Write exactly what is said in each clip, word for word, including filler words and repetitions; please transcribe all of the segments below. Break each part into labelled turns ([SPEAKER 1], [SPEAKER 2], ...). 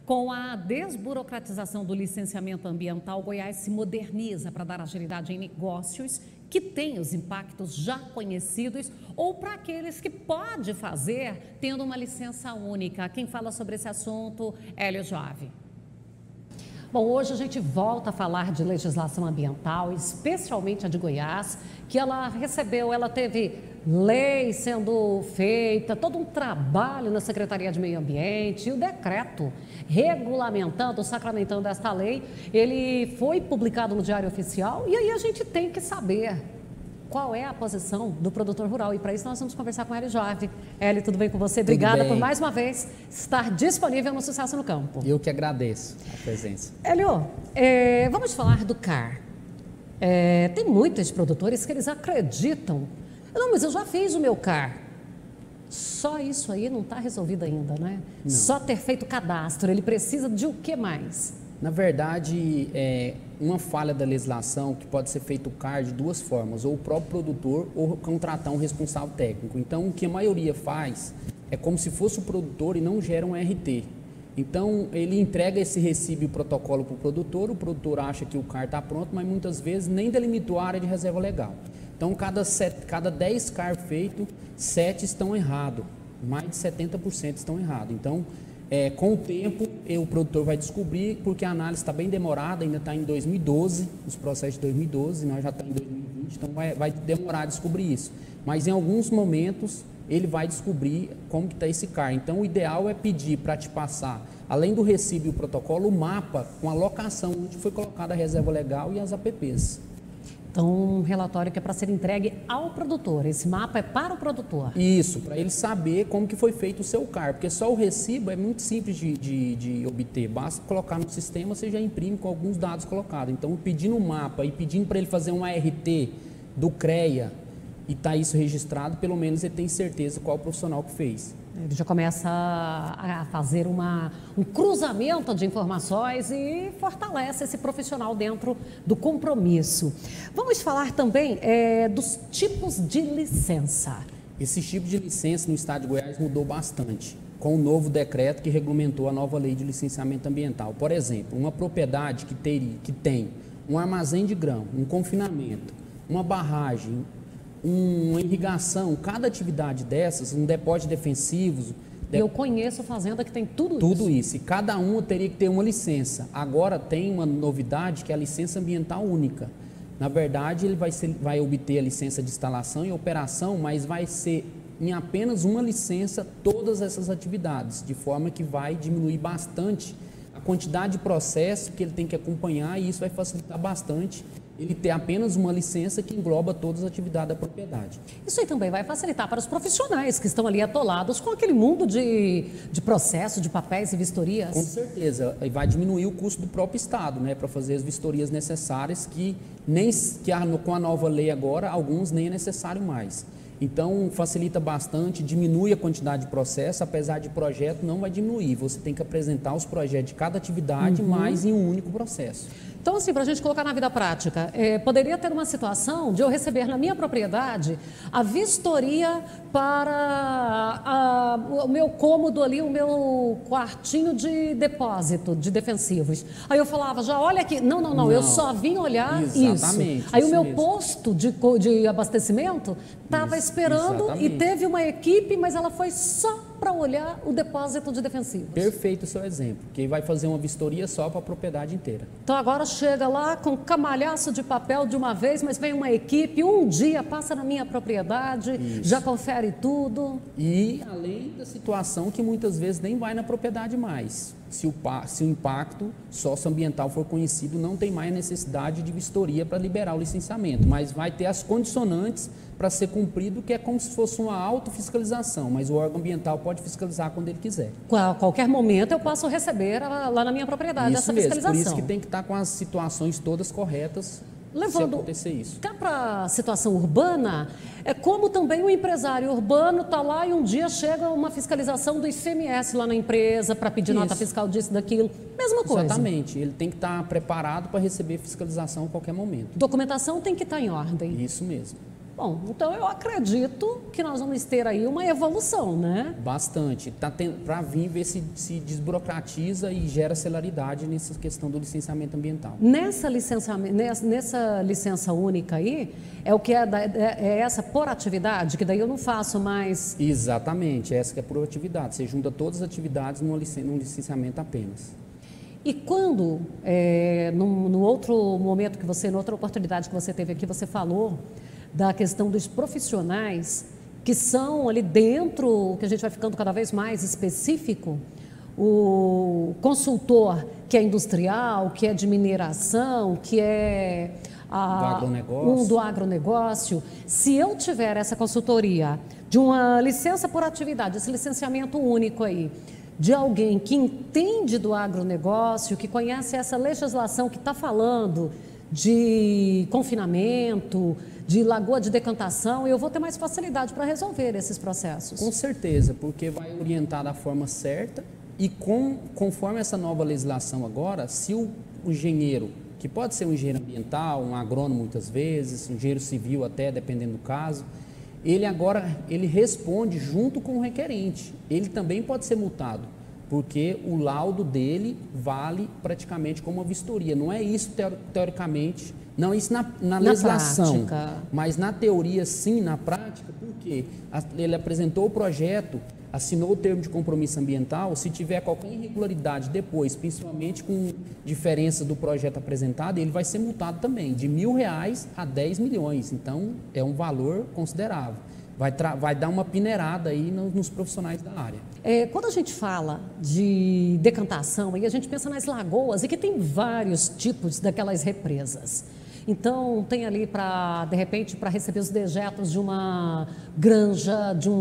[SPEAKER 1] Com a desburocratização do licenciamento ambiental, Goiás se moderniza para dar agilidade em negócios que têm os impactos já conhecidos ou para aqueles que pode fazer tendo uma licença única. Quem fala sobre esse assunto, Hélio Joave. Bom, hoje a gente volta a falar de legislação ambiental, especialmente a de Goiás, que ela recebeu, ela teve lei sendo feita, todo um trabalho na Secretaria de Meio Ambiente e o decreto regulamentando, sacramentando esta lei, ele foi publicado no Diário Oficial e aí a gente tem que saber qual é a posição do produtor rural. E para isso nós vamos conversar com Hélio Joave. Hélio, tudo bem com você? Obrigada por mais uma vez estar disponível no Sucesso no Campo.
[SPEAKER 2] Eu que agradeço a presença.
[SPEAKER 1] Hélio, é, vamos falar do C A R. É, tem muitos produtores que eles acreditam. Não, mas eu já fiz o meu C A R. Só isso aí não está resolvido ainda, né? Não. Só ter feito o cadastro. Ele precisa de o que mais?
[SPEAKER 2] Na verdade, é uma falha da legislação que pode ser feito o C A R de duas formas, ou o próprio produtor ou contratar um responsável técnico. Então, o que a maioria faz é como se fosse o produtor e não gera um R T. Então, ele entrega esse recibo e protocolo para o produtor, o produtor acha que o C A R está pronto, mas muitas vezes nem delimitou a área de reserva legal. Então, cada, sete, cada dez C A R feitos, sete estão errados, mais de setenta por cento estão errados. Então, É, com o tempo, o produtor vai descobrir, porque a análise está bem demorada, ainda está em dois mil e doze, os processos de dois mil e doze, nós já estamos em dois mil e vinte, então vai, vai demorar a descobrir isso. Mas em alguns momentos, ele vai descobrir como que está esse C A R. Então, o ideal é pedir para te passar, além do recibo e o protocolo, o mapa com a locação onde foi colocada a reserva legal e as A P Ps.
[SPEAKER 1] Então, um relatório que é para ser entregue ao produtor. Esse mapa é para o produtor.
[SPEAKER 2] Isso, para ele saber como que foi feito o seu C A R, porque só o recibo é muito simples de, de, de obter. Basta colocar no sistema, você já imprime com alguns dados colocados. Então, pedindo o mapa e pedindo para ele fazer um A R T do CREA e está isso registrado, pelo menos ele tem certeza qual o profissional que fez.
[SPEAKER 1] Ele já começa a fazer uma, um cruzamento de informações e fortalece esse profissional dentro do compromisso. Vamos falar também é, dos tipos de licença.
[SPEAKER 2] Esse tipo de licença no estado de Goiás mudou bastante, com o novo decreto que regulamentou a nova lei de licenciamento ambiental. Por exemplo, uma propriedade que, teria, que tem um armazém de grão, um confinamento, uma barragem, uma irrigação, cada atividade dessas, um depósito de defensivos.
[SPEAKER 1] Eu conheço fazenda que tem tudo,
[SPEAKER 2] tudo isso.
[SPEAKER 1] Tudo
[SPEAKER 2] isso, e cada uma teria que ter uma licença. Agora tem uma novidade que é a licença ambiental única. Na verdade, ele vai, ser, vai obter a licença de instalação e operação, mas vai ser em apenas uma licença todas essas atividades, de forma que vai diminuir bastante a quantidade de processo que ele tem que acompanhar e isso vai facilitar bastante ele ter apenas uma licença que engloba todas as atividades da propriedade.
[SPEAKER 1] Isso aí também vai facilitar para os profissionais que estão ali atolados com aquele mundo de, de processo, de papéis e vistorias.
[SPEAKER 2] Com certeza, e vai diminuir o custo do próprio Estado, né, para fazer as vistorias necessárias que, nem, que a, com a nova lei agora, alguns nem é necessário mais. Então, facilita bastante, diminui a quantidade de processo, apesar de projeto não vai diminuir. Você tem que apresentar os projetos de cada atividade, uhum. mais em um único processo.
[SPEAKER 1] Então, assim, para a gente colocar na vida prática, é, poderia ter uma situação de eu receber na minha propriedade a vistoria para a, o meu cômodo ali, o meu quartinho de depósito de defensivos. Aí eu falava, já olha aqui, não, não, não, não. eu só vim olhar
[SPEAKER 2] Exatamente,
[SPEAKER 1] isso. Aí
[SPEAKER 2] isso
[SPEAKER 1] o meu
[SPEAKER 2] mesmo.
[SPEAKER 1] posto de, de abastecimento estava esperando exatamente. E teve uma equipe, mas ela foi só para olhar o depósito de defensivos.
[SPEAKER 2] Perfeito o seu exemplo, que vai fazer uma vistoria só para a propriedade inteira.
[SPEAKER 1] Então agora chega lá com camalhaço de papel de uma vez, mas vem uma equipe, um dia passa na minha propriedade, isso. já confere tudo.
[SPEAKER 2] E além da situação que muitas vezes nem vai na propriedade mais. Se o, se o impacto socioambiental for conhecido, não tem mais necessidade de vistoria para liberar o licenciamento, mas vai ter as condicionantes para ser cumprido, que é como se fosse uma autofiscalização, mas o órgão ambiental pode fiscalizar quando ele quiser.
[SPEAKER 1] A qualquer momento eu posso receber lá na minha propriedade
[SPEAKER 2] isso
[SPEAKER 1] essa
[SPEAKER 2] mesmo,
[SPEAKER 1] fiscalização.
[SPEAKER 2] Por isso que tem que estar com as situações todas corretas.
[SPEAKER 1] Levando
[SPEAKER 2] se acontecer isso.
[SPEAKER 1] Até para a situação urbana, é como também o empresário urbano está lá e um dia chega uma fiscalização do I C M S lá na empresa para pedir isso. Nota fiscal disso, daquilo. Mesma coisa.
[SPEAKER 2] Exatamente. Ele tem que estar preparado para receber fiscalização a qualquer momento.
[SPEAKER 1] Documentação tem que estar em ordem.
[SPEAKER 2] Isso mesmo.
[SPEAKER 1] Bom, então eu acredito que nós vamos ter aí uma evolução, né?
[SPEAKER 2] Bastante. Tá para vir ver se se desburocratiza e gera celeridade nessa questão do licenciamento ambiental.
[SPEAKER 1] Nessa, licenciamento, nessa, nessa licença única aí, é o que é, da, é essa por atividade, que daí eu não faço mais...
[SPEAKER 2] Exatamente, essa que é por atividade. Você junta todas as atividades numa licen, num licenciamento apenas.
[SPEAKER 1] E quando, é, no, no outro momento que você, na outra oportunidade que você teve aqui, você falou da questão dos profissionais que são ali dentro, que a gente vai ficando cada vez mais específico, o consultor que é industrial, que é de mineração, que é a,
[SPEAKER 2] do agronegócio.
[SPEAKER 1] um do agronegócio. Se eu tiver essa consultoria de uma licença por atividade, esse licenciamento único aí, de alguém que entende do agronegócio, que conhece essa legislação que está falando de confinamento, de lagoa de decantação, eu vou ter mais facilidade para resolver esses processos.
[SPEAKER 2] Com certeza, porque vai orientar da forma certa e com, conforme essa nova legislação agora, se o, o engenheiro, que pode ser um engenheiro ambiental, um agrônomo muitas vezes, um engenheiro civil até, dependendo do caso, ele agora ele responde junto com o requerente. Ele também pode ser multado, porque o laudo dele vale praticamente como uma vistoria. Não é isso teoricamente, não é isso na, na, na legislação, prática. Mas na teoria sim, na prática, porque ele apresentou o projeto, assinou o termo de compromisso ambiental, se tiver qualquer irregularidade depois, principalmente com diferença do projeto apresentado, ele vai ser multado também, de mil reais a dez milhões. Então, é um valor considerável. Vai, vai dar uma peneirada aí no, nos profissionais da área.
[SPEAKER 1] É, quando a gente fala de decantação, aí a gente pensa nas lagoas, e que tem vários tipos daquelas represas. Então, tem ali para, de repente, para receber os dejetos de uma granja, de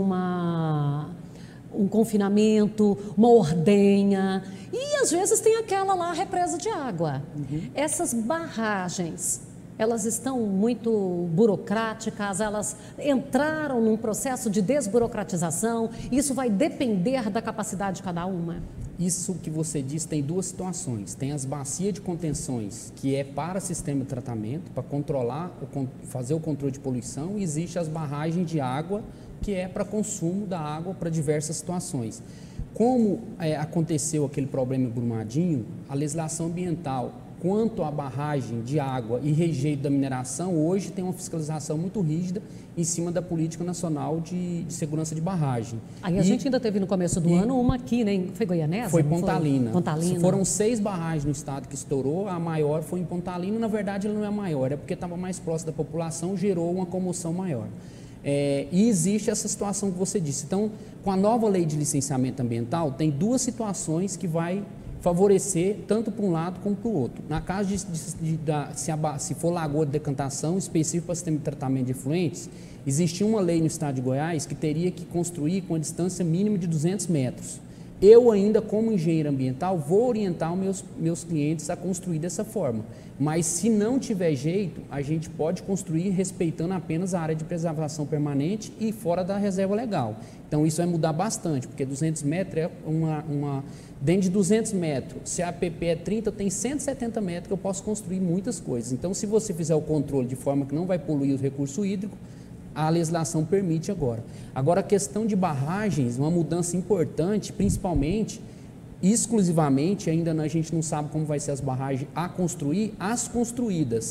[SPEAKER 1] uma, um confinamento, uma ordenha. E, às vezes, tem aquela lá, represa de água. Uhum. Essas barragens, elas estão muito burocráticas, elas entraram num processo de desburocratização. Isso vai depender da capacidade de cada uma?
[SPEAKER 2] Isso que você disse tem duas situações. Tem as bacias de contenções, que é para sistema de tratamento, para controlar, fazer o controle de poluição, e existe as barragens de água, que é para consumo da água para diversas situações. Como é, aconteceu aquele problema em Brumadinho, a legislação ambiental quanto à barragem de água e rejeito da mineração, hoje tem uma fiscalização muito rígida em cima da Política Nacional de, de Segurança de Barragem.
[SPEAKER 1] Aí a e, gente ainda teve no começo do ano uma aqui, né? Foi Goianésia?
[SPEAKER 2] Foi Pontalina.
[SPEAKER 1] Foi? Pontalina.
[SPEAKER 2] Foram seis barragens no estado que estourou, a maior foi em Pontalina. Na verdade, ela não é a maior, é porque estava mais próximo da população, gerou uma comoção maior. É, e existe essa situação que você disse. Então, com a nova lei de licenciamento ambiental, tem duas situações que vai favorecer tanto para um lado como para o outro. Na caso de, de, de, de se, a, se for lagoa de decantação específico para sistema de tratamento de efluentes, existia uma lei no estado de Goiás que teria que construir com a distância mínima de duzentos metros. Eu ainda, como engenheiro ambiental, vou orientar os meus, meus clientes a construir dessa forma. Mas se não tiver jeito, a gente pode construir respeitando apenas a área de preservação permanente e fora da reserva legal. Então isso vai mudar bastante, porque duzentos metros é uma... uma dentro de duzentos metros, se a A P P é trinta, eu tenho cento e setenta metros que eu posso construir muitas coisas. Então, se você fizer o controle de forma que não vai poluir o recurso hídrico, a legislação permite agora. Agora, a questão de barragens, uma mudança importante, principalmente, exclusivamente, ainda a gente não sabe como vai ser as barragens a construir, as construídas,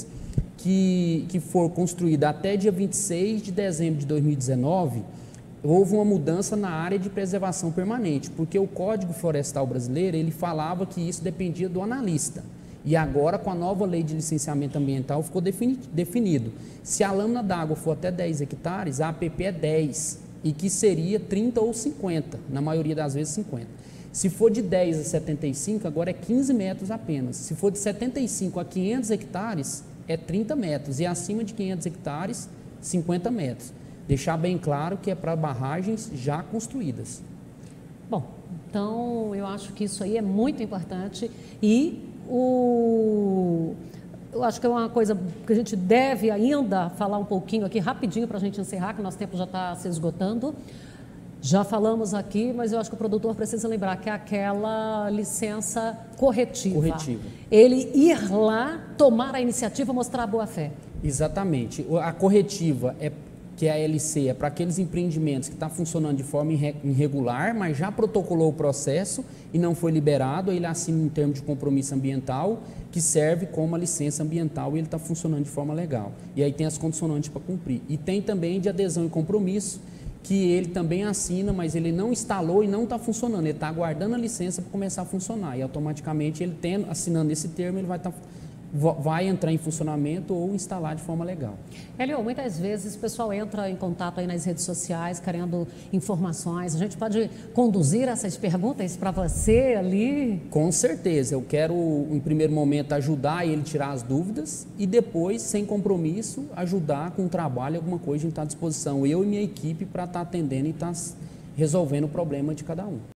[SPEAKER 2] que, que for construída até dia vinte e seis de dezembro de dois mil e dezenove, houve uma mudança na área de preservação permanente, porque o Código Florestal Brasileiro, ele falava que isso dependia do analista. E agora, com a nova lei de licenciamento ambiental, ficou definido. Se a lâmina d'água for até dez hectares, a A P P é dez, e que seria trinta ou cinquenta, na maioria das vezes cinquenta. Se for de dez a setenta e cinco, agora é quinze metros apenas. Se for de setenta e cinco a quinhentos hectares, é trinta metros, e acima de quinhentos hectares, cinquenta metros. Deixar bem claro que é para barragens já construídas.
[SPEAKER 1] Bom, então eu acho que isso aí é muito importante e o... eu acho que é uma coisa que a gente deve ainda falar um pouquinho aqui rapidinho para a gente encerrar, que o nosso tempo já está se esgotando. Já falamos aqui, mas eu acho que o produtor precisa lembrar que é aquela licença corretiva.
[SPEAKER 2] Corretiva.
[SPEAKER 1] Ele ir lá, tomar a iniciativa, mostrar a boa-fé.
[SPEAKER 2] Exatamente. A corretiva é que é a L C, é para aqueles empreendimentos que estão funcionando de forma irregular, mas já protocolou o processo e não foi liberado, aí ele assina um termo de compromisso ambiental que serve como a licença ambiental e ele está funcionando de forma legal. E aí tem as condicionantes para cumprir. E tem também de adesão e compromisso, que ele também assina, mas ele não instalou e não está funcionando. Ele está aguardando a licença para começar a funcionar. E automaticamente, ele tendo, assinando esse termo, ele vai estar... Tá, vai entrar em funcionamento ou instalar de forma legal.
[SPEAKER 1] Hélio, muitas vezes o pessoal entra em contato aí nas redes sociais querendo informações. A gente pode conduzir essas perguntas para você ali?
[SPEAKER 2] Com certeza. Eu quero, em primeiro momento, ajudar ele a tirar as dúvidas e depois, sem compromisso, ajudar com o trabalho, alguma coisa, a gente está à disposição. Eu e minha equipe para estar atendendo e estar resolvendo o problema de cada um.